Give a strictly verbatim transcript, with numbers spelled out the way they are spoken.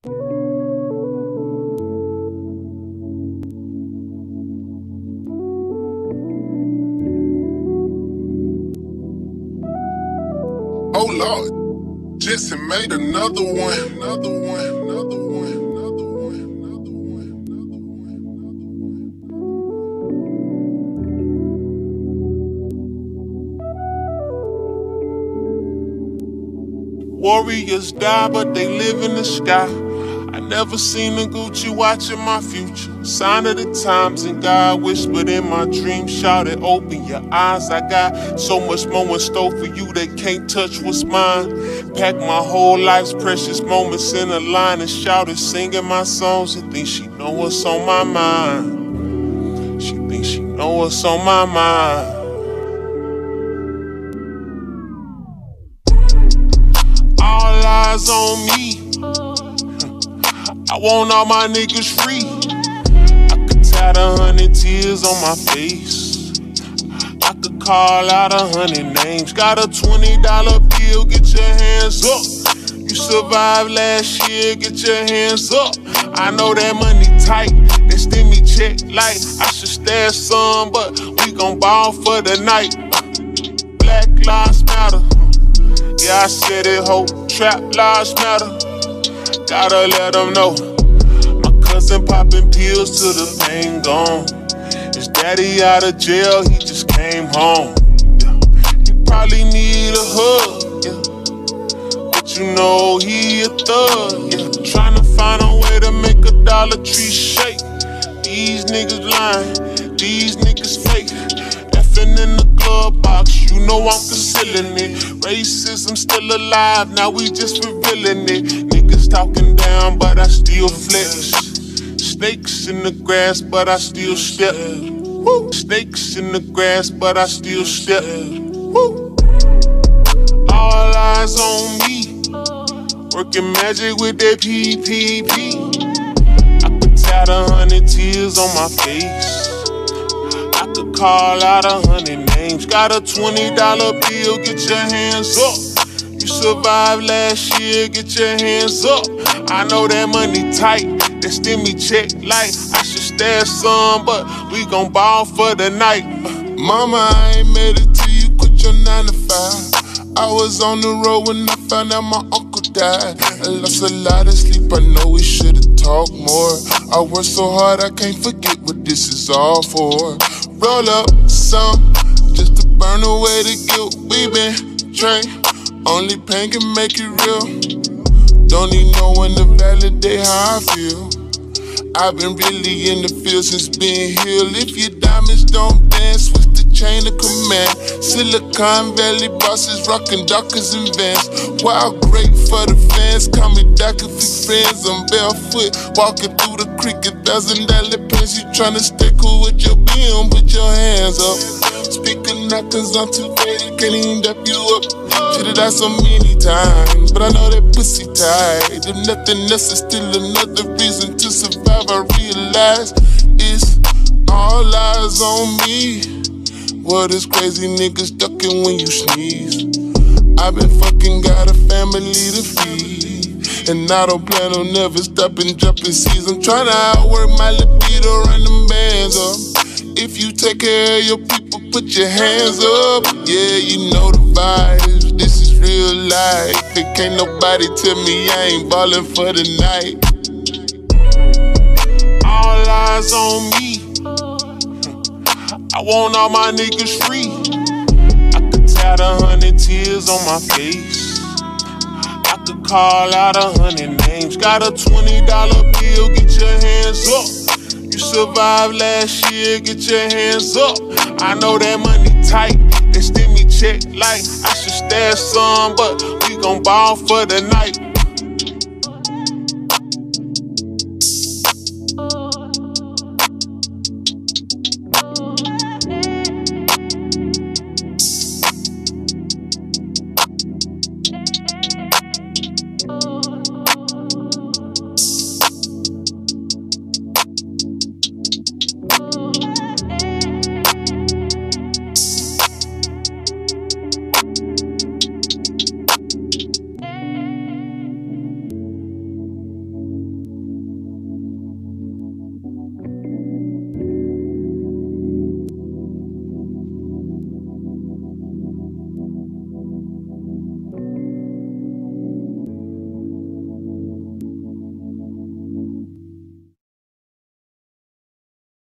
Oh Lord, Jesse made another one, another one, another one, another one, another one, another one, another one. Warriors die, but they live in the sky. I never seen a Gucci watch in my future. Sign of the times, and God whispered in my dream, shouted, open your eyes. I got so much more in store for you that can't touch what's mine. Packed my whole life's precious moments in a line and shouted, singing my songs. She thinks she know what's on my mind. She thinks she know what's on my mind. All eyes on me. I want all my niggas free. I could tie a hundred tears on my face. I could call out a hundred names. Got a twenty dollar bill, get your hands up. You survived last year, get your hands up. I know that money tight, that stimmy check like I should stash some, but we gon' ball for the night. Black lives matter. Yeah, I said it, ho. Trap lives matter. Gotta let them know. My cousin popping pills till the pain gone. His daddy out of jail, he just came home. Yeah. He probably need a hug, yeah. But you know he a thug, yeah. Tryna find a way to make a Dollar Tree shake. These niggas lying, these niggas fake. Effing in the glove box, you know I'm concealing it. Racism still alive, now we just revealing it. Niggas talking down, but I still flex. Snakes in the grass, but I still step. Woo. Snakes in the grass, but I still step. Woo. All eyes on me, working magic with that P P P. I could tie a hundred tears on my face. I could call out a hundred names. Got a twenty dollar bill, get your hands up. You survived last year, get your hands up. I know that money tight, that stimmy check like I should stash some, but we gon' ball for the night. Mama, I ain't made it till you quit your nine to five. I was on the road when I found out my uncle died. I lost a lot of sleep, I know we should've talked more. I worked so hard, I can't forget what this is all for. Roll up some, just to burn away the guilt. We been trained, only pain can make it real. Don't need no one to validate how I feel. I've been really in the field since being healed. If your diamonds don't dance, switch the chain of command. Silicon Valley bosses rockin' Dockers and Vans. Wild great for the fans, call me Doc if we friends. I'm barefoot, walking through the creek, a thousand dollar pants. You tryna stay cool with your beam, put your hands up. Speaking not cause I'm too faded, can't even dap you up. Should've died so many times, but I know that pussy tight. If nothing else is still another reason to survive, I realize it's all eyes on me. What is crazy niggas ducking when you sneeze? I've been fucking got a family to feed, and I don't plan on never stopping jumping seas. I'm tryna outwork my libido, run them bands up. If you take care of your people, put your hands up. Yeah, you know the vibes, this is real life. And can't nobody tell me I ain't ballin' for the night. All eyes on me, I want all my niggas free. I could tie a hundred tears on my face. I could call out a hundred names. Got a twenty dollar bill, get your hands up. You survived last year, get your hands up. I know that money tight, that stimmy check like I should stash some, but we gon' ball for the night.